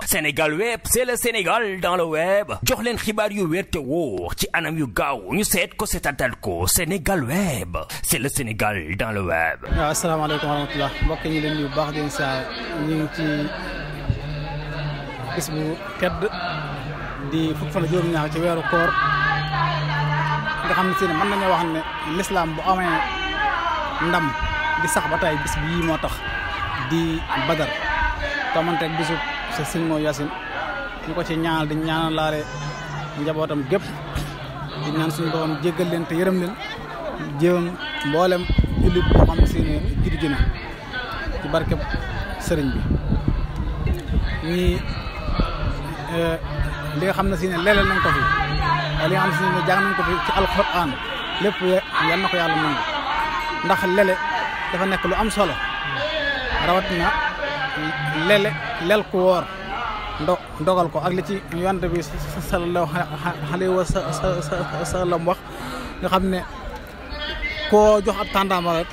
Sénégal web c'est le Sénégal dans le web jox leen xibaar yu wér te wóor ci anam yu gaaw ñu seet ko seetatal ko Sénégal web c'est le Sénégal dans le web. waaw asalaamaaleykum wa rahmatulah mbokk ñi leen nuyu bu baax di saa ñu ngi ci bis bu tedd di fukki fan ak juróom-ñaar ci weeru koor nga xam ne si ne mën nañoo wax ne l'islam bu amee ndam di sax ba tey bis bii moo tax di Badar tamanteeg bisu sa sëñ Mor Yacine ñu ko ci ñaanal di ñaanal laale njabootam gépp di ñaan suñu borom jéggal leen te yërëm leen jéem mboolem jullit boo xam ne si ne jiitu ji na ci barkeb sëriñ bi ñii li nga xam ne si ne leelal nañ ko fi li nga xam ne si ne jàng nañ ko fi ci alxuraan lépp yal na ko yàlla nangu ndax lele dafa nekk lu am solo rawatina lel ku woor ndogal ko ak li ci yonent bi sallallahu alayhi wa sallam wax nga xam ne koo jox ab tàndaama rek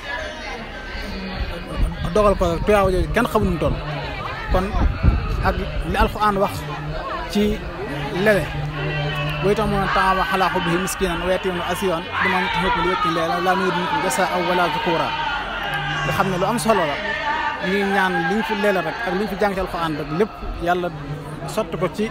dogal ko rek tuyaawa jooju kenn xamul nu toll kon ak li alxuraan wax ci lele booy tax mu ne taama xalaa xubbihi miskinan wa yatiiman wa asiiran dama taxawu li wékki lee laa nuriidu minkum jazaa'an wa laa shukuuraa nga xam ne lu am solo la ñuy ñaan liñ fi leela rek ak liñ fi jàng ci alxuraan rek lépp yàlla sotti ko ci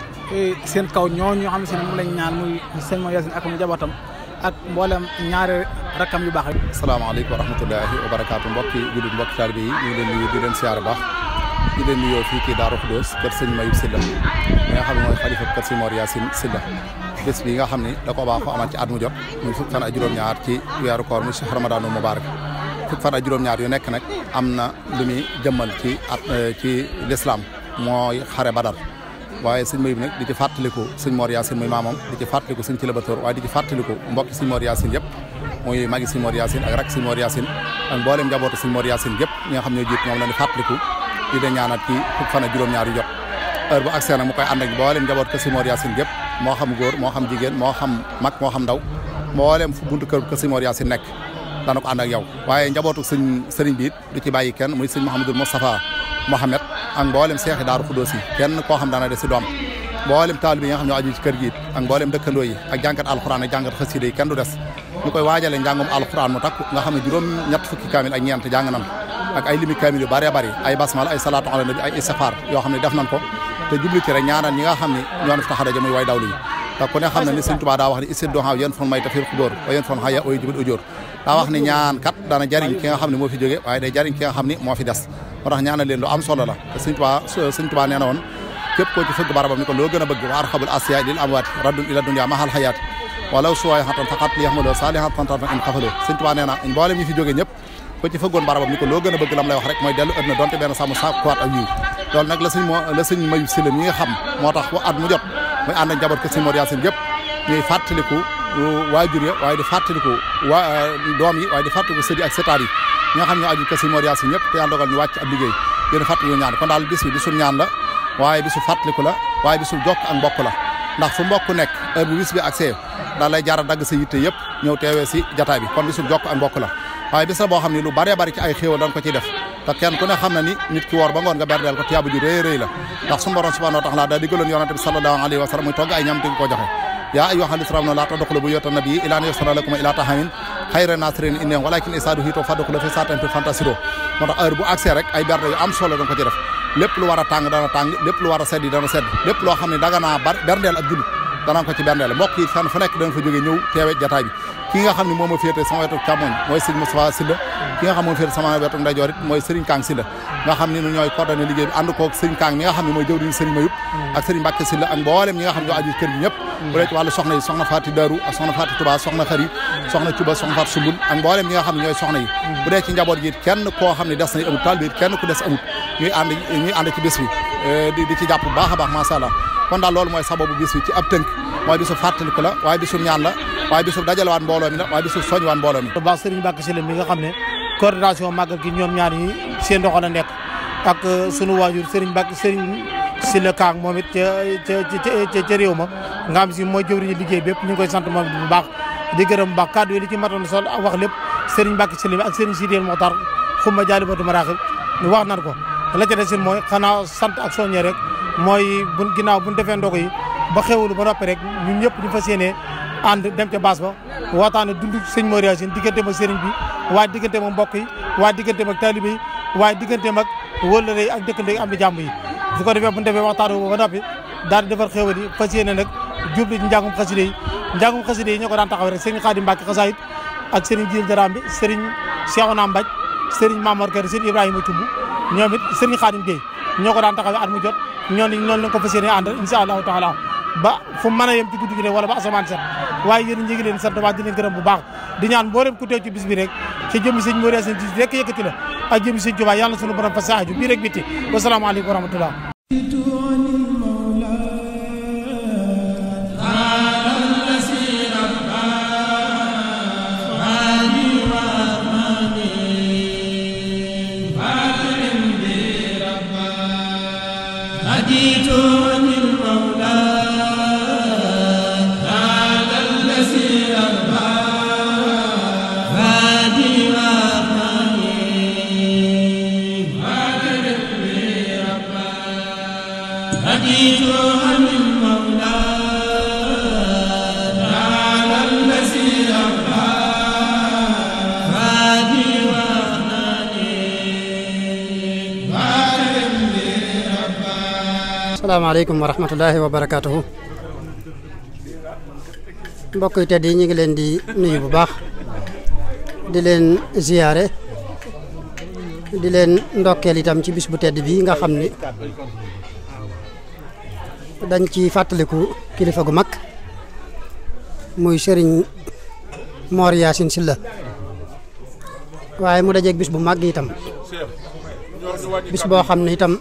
seen kaw ñoo xam ne si ne mu lañ ñaan muy sëñ Mor Yacine ak mu jabootam ak mboolem ñaari rakkam yu baax yi. asalaamaaleykum wa rahmatullahi wa barakaatu mbokki jullit mbokki taalibe yi ñu ngi leen nuyu di leen siyaare baax di leen nuyoo fii ci Daaru Xudoos kër sëñ Mayib Sylla mi nga xam ne mooy xalifa kër sëñ Mor Yacine Sylla bés bi nga xam ne da ko baaxoo amaat ci at mu jot muy fukki fan ak juróom-ñaar ci weeru koor muy Cheikh Ramadaanul Mubaarak fukki fan ak juróom-ñaar yu nekk nag am na lu muy jëmmal ci l'islam mooy xare Badar waaye sëñ Mayib nag di ci fàttaliku sëñ Mor Yacine muy maamam di ci fàttaliku sëñ Thilla Batoor waaye di ci fàttaliku mbokki sëñ Mor Yacine yëpp muy magi sëñ Mor Yacine ak rak sëñ Mor Yacine ak mboolem njabootu sëñ Mor Yacine yëpp ñi nga xam ne jiit moom la di fàttaliku di de ñaanat ci fukki fan ak juróom-ñaar yu jot heure bu accès nag mu koy ànd ak mboolem njaboot ko sëñ Mor Yacine yëpp moo xam góor moo xam jigéen moo xam mag moo xam ndaw mboolem fu buntu kër ko sëñ Mor Yacine nekk dana ko ànd ak yow waaye njabootu sëriñ bi it du ci bàyyi kenn muy sëñ Mouhamadou Moustapha Mohamed ak mboolem seexi Daaru Xudoos yi kenn koo xam dana des si doom mboolem taalibe yi nga xam ñoo aju ci kër gi it ak mboolem dëkkandoo yi ak jàngat alxuraan ak jàngat xasida yi kenn du des ñu koy waajale njàngum alxuraan mu takku nga xam ne juróom-ñett fukki kaamil ak ñeent jàng nan ak ay limi kaamil yu bëree bëri ay basmal ay salaatu ala nabi ay istighfar yoo xam ne def nañ ko te jubli ci rek ñaanal ñi nga xam ne ñoo na fi tax a daje muy way dawlu yi te ku ne xam ne ni Sëñ Tuubaa daa wax ne isid doxaaw yéen fon may tafir xubóor wa yéen fon xaya oy jubit ujóor daa wax ne ñaan kat dana jariñ ki nga xam ne moo fi jóge waaye day jariñ ki nga xam ne moo fi des moo tax ñaanal leen lu am solo la te Sëñ Tuubaa nee na woon képp koo ci fëgg barabam ni ko loo gën a bëgg wa arxabul asiya lil amwaati raddun ila dunya mahal xayaati walaw suwaay xatan faqat li yaxmaloo saalihan tantan in xafaloo Sëñ Tuubaa nee na mboolem ñi fi jóge ñëpp ko ci fëggoon barabam ni ko loo gën a bëgg lam lay wax rek mooy dellu ëdduna donte benn sàmm sàkkuwaat ak yiw loolu nag la sëñ Mayib Sylla mi nga xam moo tax at mu jot muy ànd ak njaboot ko sëñ Mor Yacine yëpp ñuy fàttaliku waajur ya waaye di fàttaliku doom yi waaye di fàttaliku sëdi ak sëtaat yi ñi nga xam ñoo aju ko sëñ Mor Yacine ñëpp te yàlla dogal ñu wàcc ab liggéey yéen fàttaliku ñaan kon daal bis bi bisu ñaan la waaye bisu fàttaliku la waaye bisu jokk ak mbokk la ndax fu mbokk nekk heure bu bis bi accès daal lay jaara dagg sa yitte yëpp ñëw teewee si jataay bi kon bisu jokk ak mbokk la waaye bis la boo xam ne lu bëree bëri ci ay xéewal dañ ko ciy def te kenn ku ne xam na ni nit ki woor ba ngoon nga berdeel ko tiyaaba ju rëy rëy la ndax suñu borom subhanahu wa taala daa diggaloon yonente bi sallallahu alayhi wa sallam muy togg ay ñam di ko joxe yaa ayyuhal lazina laa tadxulu buyuutan nabiyyi illaa an yu'zana lakum ilaa ta'aamin xayra naasirin innahum walaakin izaa du'iitum fadxulu fii saatin fantasiruu moo tax heure bu accès rek ay berde yu am solo dañ ko ci def lépp lu war a tàng dana tàng lépp lu war a sedd dana sedd lépp loo xam ne daga naa berndeel ak jullit danañ ko ci berndeel mbokk yi fenn fu nekk dana fa jógee ñëw teewe jataay bi ki nga xam ne moom a féete sama wetu càmmoñ mooy sëñ Moustapha Sylla ki nga xam moom féete sama wetu ndeyjoor it mooy Serigne Kang Sylla nga xam ne ñooy coordonné liggéey bi ànd koog Serigne Kang mi nga xam ne mooy jëwriñ Serigne Mayib ak Serigne Mbacke Sylla ak mboolem ñi nga xam ñoo aju kër gi ñëpp bu dee ci wàllu soxna yi soxna Faati Daru ak soxna Faati Touba soxna Xari soxna Cuba soxna Faati Sumbul ak mboolem ñi nga xam ne ñooy soxna yi bu dee ci njaboot gi kenn koo xam ne des na amut taal bi kenn ku des amut ñuy ànd ci bés bi di ci jàpp bu baax a baax macha allah kon daal loolu mooy sababu bis bi ci ab tënk mooy bisu fàttaliku la waaye bisu ñaan la waaye bisu dajalewaat mbooloo mi la waaye bisu soñwaat mbooloo mi. bu baax Serigne Mbacke Sylla mi nga xam ne coordination màggal gi ñoom ñaar ñi seen loxo la nekk ak sunu waajur Serigne Mbacke Serigne Sylla Kang moom it ca réew ma nga xam si mooy jëwriñu liggéey bépp ñu ngi koy sant moom bu baax di gërëm bu baax kàddu yi li ci matoon sol ak wax lépp Serigne Mbacke Sylla ak Serigne Sidiyel Mokhtar xuma Jaalibatu Maraaxib ñu wax nan ko la ca des mooy xanaa sant ak soññee rek mooy ginnaaw bu ñu defee ndogu yi ba xewlu ba noppi rek ñun ñëpp ñu fas yéene ànd dem ca baas ba waxtaane dund sëñ Mor Yacine diggante mag sëriñ bi waaye diggante mag mbokk yi waaye diggante mag taalibe yi waaye diggante mag wëllëre yi ak dëkkandoo yi am di jàmm yi su ko defee bu ñu defee waxtaan boobu ba noppi daal di defar xéwal yi fas yéene nag jublu ci njàngum xaside yi ñoo ko daan taxaw rek sëriñ Xaadim Mbàkke xasaayit ak sëriñ Jiil Daraam bi sëriñ Seexuna Mbaj sëriñ Mamor Kër sëriñ Ibrahima Tumb ñoom it sëriñ Xaadim Gueye ñoo ko daan taxawee at mu jot noonu lañ ko fas yéene àndal insha allahu taala ba fu mën a yem ci guddi gi wala ba asamaan set waaye yéen ñi ngi leen sant waa di leen gërëm bu baax di ñaan mboolem ku teew ci bis bi rek ci jëmmi sëñ Mor Yacine ci rek yëkkati la ak jëmmi sëñ Tuubaa yàlla sunu borom fa saaju bii rek bitti wasalaamaaleykum wa rahmatullah asalaamaaleykum wa rahmatullahi wa barakaatuhu mbokk yi tedd yi ñu ngi leen di nuyu bu baax di leen ziyaare di leen ndokkeel itam ci bis bu tedd bi nga xam ni dañ ci fàttaliku kilifa gu mag muy Serigne Mor Yacine Sylla waaye mu dajeeg bis bu mag itam bis boo xam ne itam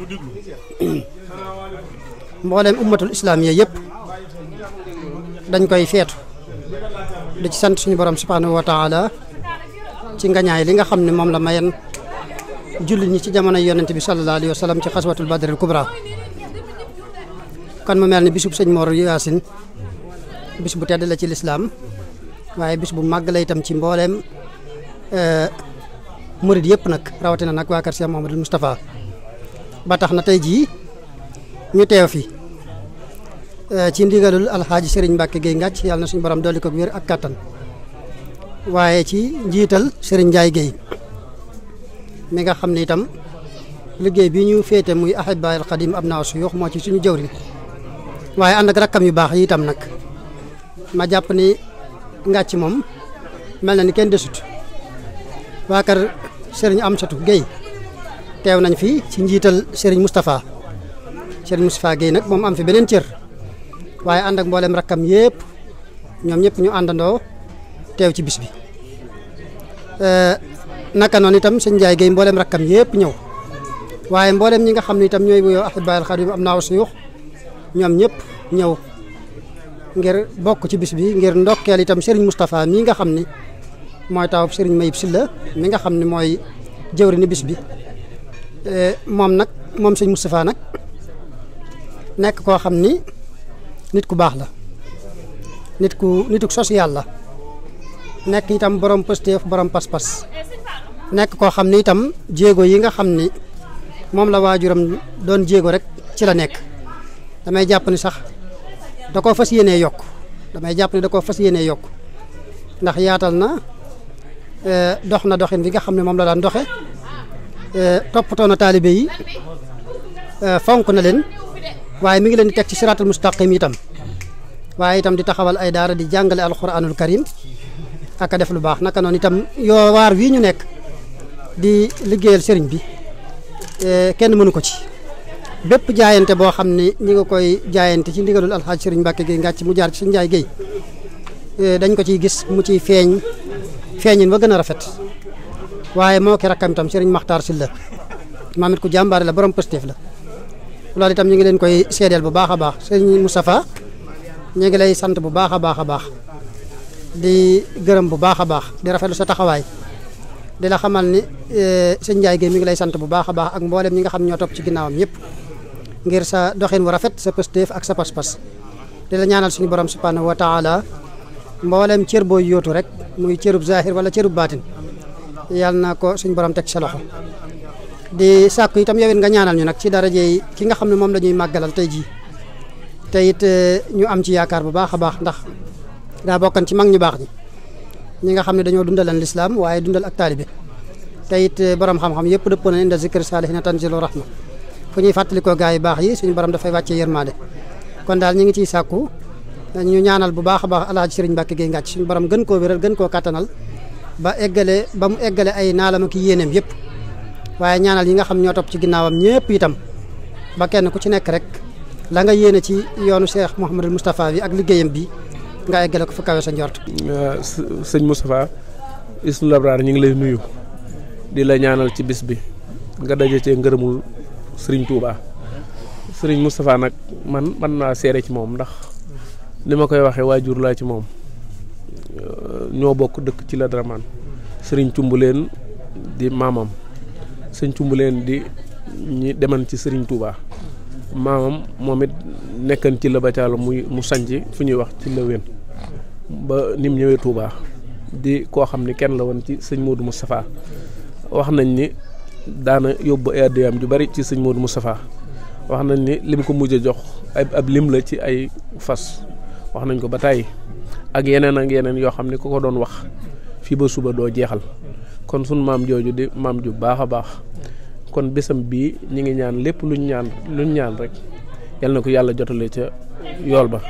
mboolem ummatul islam yi yëpp dañ koy feetu di ci sant suñu borom subhanahu wa taala ci ngañaay li nga xam ne moom la mayen jullit ñi ci jamono yonent bi sallallahu alayhi wa sallam ci xaswatul badril kubra kon mu mel ni bisub sëñ Mor Yacine bis bu tedd la ci lislaam waaye bis bu màgg la itam ci mbooleem murid yëpp nag rawatina nag waa kër Cheikh Mouhamadoul Moustapha ba tax na tey jii ñu teew fi ci ndigalul alxaaji Serigne Mbacke Gueye Ngàcc yàlla na suñu borom dolli ko wér ak kattan waaye ci njiital Serigne Ndiaye Gueye mi nga xam ne itam liggéey bi ñu féete muy Ahibaahil Xadim Abnaa Suyuux moo ci suñu jëwriñ waaye ànd ak rakkam yu baax yi itam nag ma jàpp ni Ngàcc moom mel na ni kenn desut waa kër Serigne Amsatou Gueye teew nañ fi ci njiital Serigne Moustapha Gueye nag moom am fi beneen cër waaye ànd ak mboolem rakkam yëpp ñoom ñëpp ñu àndandoo teew ci bis bi naka noonu itam sëñ Ndiaye Gueye mboolem rakkam yëpp ñëw waaye mboolem ñi nga xam ne itam ñooy wuyoo Ahibaahil Xadim Abnaa Suyuux ñoom ñëpp ñëw ngir bokk ci bis bi ngir ndokkeel itam Serigne Moustapha mii nga xam ni mooy tawub Serigne Mayib Sylla mi nga xam ne mooy jëwri ni bis bi moom sëñ Moustapha nag nekk koo xam ni nit ku baax la nitu social la nekk itam borom pësteef borom pas-pas nekk koo xam ni itam jéego yi nga xam ni moom la waajuram doon jéego rek ci la nekk damay jàpp ni sax da koo fas yéenee yokk ndax yaatal na dox na doxin bi nga xam ne moom la daan doxe toppatoo na taalibe yi fonk na leen waaye mi ngi leen di teg ci siraatul mustaqim itam waaye itam di taxawal ay daara di jàngale alquranul karim ak a def lu baax naka noonu itam yoo waar wii ñu nekk di liggéeyal sëriñ bi kenn mënu ko ci bépp jaayante boo xam ne ñi nga koy jaayante ci ndigalul alxaaj Sëriñ Mbàkke Gueye Ngàcc mu jaar ci Sëriñ Ndiaye Gueye dañ ko ciy gis mu ciy feeñin ba gën a rafet waaye moo ki rakkam itam Sëriñ Maxtaar Sylla maam it ku jàmbaare la borom pëstéef la loolu itam ñu ngi leen koy seedeel bu baax a baax Sëriñ Moustapha ñu ngi lay sant bu baax a baax di gërëm bu baax a baax di rafetlu sa taxawaay di la xamal ni Sëriñ Ndiaye Gueye mi ngi lay sant bu baax a baax ak mboolem ñi nga xam ñoo topp ci ginnaawam ñëpp ngir sa doxin wu rafet sa pëstéef ak sa pas-pas di la ñaanal suñu borom subhanahu wa taala mboolem cër booy yóotu rek muy cërub zahir wala cërub baatin yàlla na ko suñu borom teg sa loxo di sàkku itam yow it nga ñaanal ñu nag ci daraje ki nga xam ne moom la ñuy màggalal tey jii te it ñu am ci yaakaar bu baax a baax ndax daa bokkan ci mag ñu baax ñi nga xam ne dañoo dundalan lislaam waaye dundal ak taalibe te it borom xam-xam yëpp dëppoo na inda zikri saalihiina tanzilu rahma fu ñuy fàttalikoo gaa yu baax yi suñu borom dafay wàccee yërmande kon daal ñu ngi ciy sàkku ñu ñaanal bu baax a baax Alaaji Sëriñ Mbàkke Géey Ngàcc suñu borom gën koo wéral gën koo kattanal ba mu eggale ay naalam ak yéeneem yëpp waaye ñaanal yi nga xam ñoo topp ci ginnaawam ñëpp itam ba kenn ku ci nekk rek la nga yéene ci yoonu Cheikh Mouhamadul Moustapha bi ak liggéeyam bi nga eggale ko fa kawe sa njort. sëñ Moustapha Hisnul Labraar ñu ngi lay nuyu di la ñaanal ci bis bi nga daje cee ngërëmul Serigne Touba Serigne Moustapha nag man naa seere ci moom ndax ni ma koy waxee waajur laa ci moom ñoo bokk dëkk ci la Dramane Serigne Cumbuleen di maamam sëñ Cumbuleen di ñi deman ci Serigne Touba maamam moom it nekkan ci la Bacaalo mu sanc fu ñuy wax ci la Wén ba nim ñëwee Touba di koo xam ni kenn la woon ci sëñ Modou Moustapha wax nañ ni daana yóbbu ay addiyaam ju bari ci sëñ Modou Moustapha wax nañ ni lim ko mujj a jox ab lim la ci ay fas wax nañ ko ba tàyyi ak yeneen yoo xam ne ku ko doon wax fii ba suba doo jeexal kon sun maam jooju di maam ju baax a baax kon bésam bii ñi ngi ñaan lépp luñ ñaan rek yal na ko yàlla jotale ca yool ba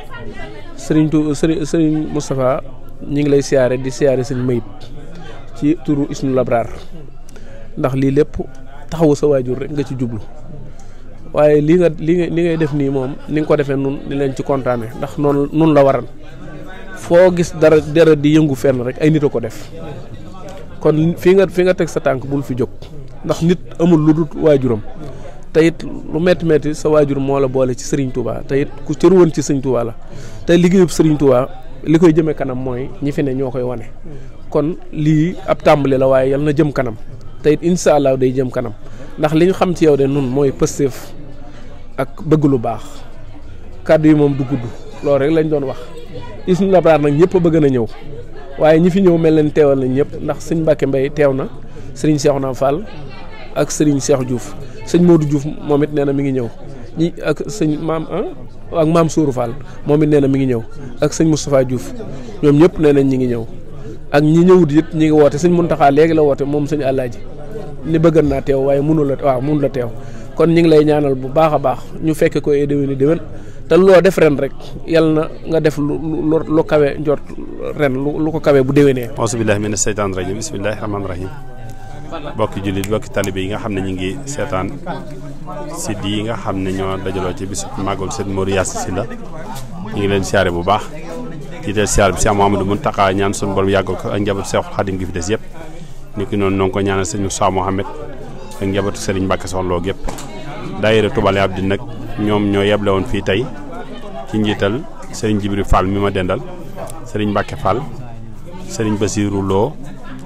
sëriñ Moustapha ñi ngi lay siyaare di siyaare sëñ Mayib ci turu Hisnul Labraar ndax lii lépp taxawu sa waajur rek nga ci jublu waaye li ngay def nii moom ni nga ko defee nun ni leen ci kontaane ndax noonu la waral foo gis dara di yëngu fenn rek ay nit a ko def kon fi nga teg sa tànk bul fi jóg ndax nit amul lu dul waajuram te it lu metti sa waajur moo la boole ci Serigne Touba te it ku cër woon ci Serigne Touba la te liggéeyub Serigne Touba li koy jëmee kanam mooy ñi fi ne ñoo koy wane kon lii ab tàmbali la waaye yal na jëm kanam te it incha allah day jëm kanam ndax li ñu xam ci yow de nun mooy pësteef ak bëgg lu baax kàddu yi moom du gudd loolu rek lañ doon wax Hisnul Labraar nag ñëpp a bëgg na ñëw waaye ñi fi ñëw mel leen teewal nañ ñëpp ndax sëñ Mbacke Mbaye teew na sëriñ Cheikhouna Fall ak sëriñ Cheikh Diouf sëñ Modou Diouf moom it nee na mi ngi ñëw ñi ak sëñ maam Sourou Fall moom it nee na mi ngi ñëw ak sëñ Moustapha Diouf ñoom ñëpp nee nañ ñi ngi ñëw ak ñi ñëwut it ñi ngi woote sëñ Mountakha léegi la woote moom sëñ Alaaji ni bëggan naa teew waaye mënu la teew kon ñu ngi lay ñaanal bu baax a baax ñu fekke ko ay déwéni déwén te loo def ren rek yal na nga def lu kawe njort ren lu ko kawe bu déwénee. auzu billaahi mina seytaani rajiim bismillaahi rahmaani rahiim bokki jullit bokki talibe yi nga xam ne ñu ngi seetaan site yi nga xam ne ñoo dajaloo ci bisu màggal sëñ Mor Yacine Sylla ñu ngi leen siyaare bu baax di del siyaare bi Cheikh Mouhamadou Mountakha ñaan suñu borom yàggal ko ak njabootu Cheikhul Khadim gi fi des yëpp ni ki noonu noo ngi ko ñaanal sëñ Moussa Mohamed ak njabootu Serigne Mbacke Soxna Lo gépp daayira Touba Abdine nag ñoom ñoo yeble woon fii tey ci njiital Serigne Jibril Fall mi ma dendal Serigne Mbacke Fall Serigne Basirou Lo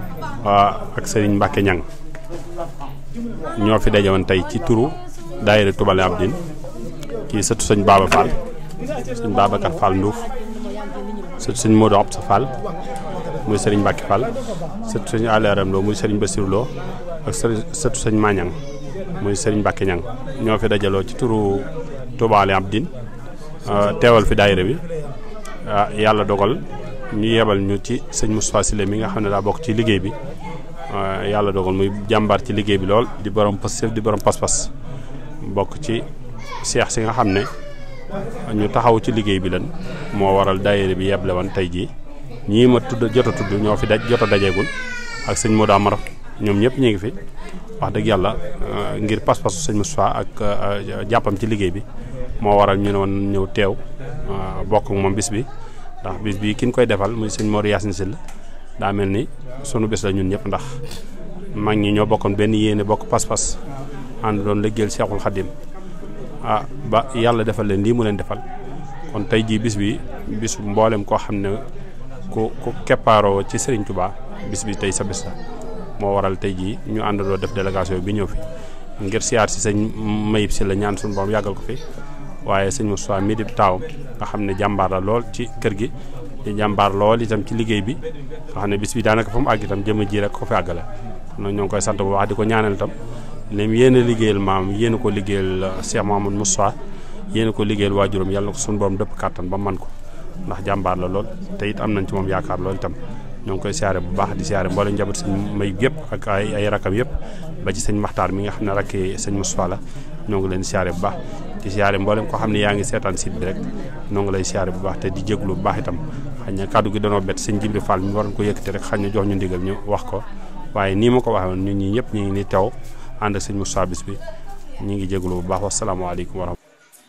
ak Serigne Mbacke Ñang ñoo fi daje woon tey ci turu daayira Touba Abdine kii sëtu sëñ Baba Fall sëñ Babacar Fall Ndouf sëtu sëñ Modou Absa Fall muy Serigne Mbacke Fall sëtu sëñ Alaram Lo muy Serigne Basirou Lo ak sëtu sëñ Mañang muy Serigne Mbacke Ñang ñoo fi dajaloo ci turu Touba Abdine teewal fi daayira bi yàlla dogal ñu yebal ñu ci sëñ Moustapha Sylla mi nga xam ne daa bokk ci liggéey bi yàlla dogal muy jàmbaar ci liggéey bi lool di borom pas-pas di borom pas-pas bokk ci seex si nga xam ne ñu taxaw ci liggéey bi lan moo waral daayira bi yeble woon tey jii ñii ma jot a tudd ñoo fi jot a dajeegul ak sëñ Modou Amar ñoom ñëpp ñu ngi fi wax dëgg yàlla ngir pas-pasu sëñ Moustapha ak jàppam ci liggéey bi moo waral ñu ne woon ñëw teew bokk moom bis bi ndax bis bi ki ñu koy defal muy sëñ Mor Yacine Sylla daa mel ni sunu bis la ñun ñëpp ndax mag ñi ñoo bokkoon benn yéene bokk pas-pas ànd doon liggéeyal Cheikhul Khadim ba yàlla defal leen lii mu leen defal kon tey jii bis bi bisu mboolem koo xam ne ku keppaaroo ci Serigne Touba bis bi tey sa bis la moo waral tey jii ñu àndandoo def délégation bi ñëw fi ngir siyaar si sëñ Mayib Sylla ñaan suñu borom yàggal ko fi waaye sëñ Moustapha mii di taaw nga xam ne jàmbaar la lool ci kër gi di jàmbaar lool itam ci liggéey bi nga xam ne bis bi daanaka fa mu àgg itam jëm ji rek ko fi àggale kon nag ñoo ngi koy sant bu baax di ko ñaanal itam lim yéen a liggéeyal maam yéen a ko liggéeyal Cheikh Mamadou Moussa yéen a ko liggéeyal waajuram yàlla na ko suñu borom dëpp kàttan ba man ko ndax jàmbaar la lool te it am nañ ci moom yaakaar lool itam ñoo ngi koy siyaare bu baax di siyaare mboolem njaboot sëñ may yëpp ak ay rakam yëpp ba ci sëñ Maxtaar mi nga xam ne rakki sëñ Moussa la ñoo ngi leen siyaare bu baax di siyaare mboolem koo xam ne yaa ngi seetaan site bi rek ñoo ngi lay siyaare bu baax te di jéglu bu baax itam xañ na kàddu gi danoo bett sëñ Jibril Fall mi waroon ko yëkkati rek xañ na jox ñu ndigal ñu wax ko waaye nii ma ko waxee woon ñun ñi ñëpp ñu ngi ni teew ànd ak sëñ Moussa bis bi ñu ngi jéglu bu baax wasalaamaaleykum wa rahmatulah.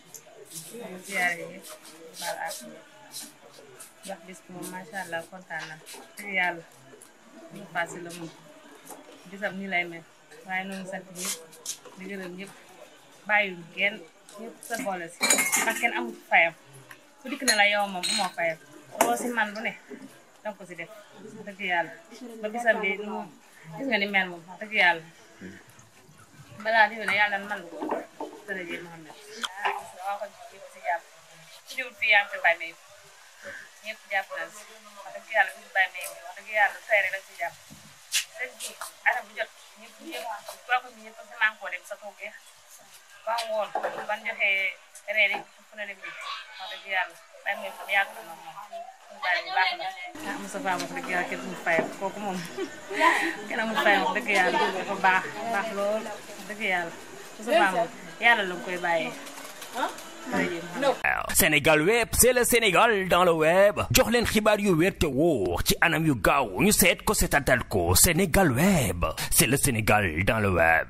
wax bis bi moom macha allah kontaan na dëgg yàlla ñu passé la moom bisam ni lay mel waaye noonu sant ñëpp di gërëm ñëpp bàyyiwul kenn ñëpp sa boole si ndax kenn amul fayam ku dikk na la yow moom amoo fayam loo si man lu ne danga ko si def dëgg yàlla ba bisam bi nu gis nga ni mel moom dëgg yàlla balaa diwé ne yàlla man ko sërëjee Mohamed waa ko ñëpp si jàpp si diwul fii yaa ngi fi bàyyi ñëpp jàpp nañ si wax dëgg yàlla bi ñu bàyyi may wax dëgg yàlla tey rek lañ si jàpp rek ji arab bu jot ñëpp kooku ñëpp si maa ngi koo dem sa toogee ba woon ban joxee reer yi fu na dem bi wax dëgg yàlla bàyyi may fa yàgg na moom suñu bàyyi bu baax na Moussa Fall wax dëgg yàlla kenn amul fayam kooku moom kenn amul fayam wax dëgg yàlla dafa baax lool wax dëgg yàlla Moussa Fall moom yàlla la koy bàyyee Sénégal web c'est le Sénégal dans le web jox leen xibaar yu wér te wóor ci anam yu gaaw ñu seet ko seetatal ko Sénégal web c'est le Sénégal dans le web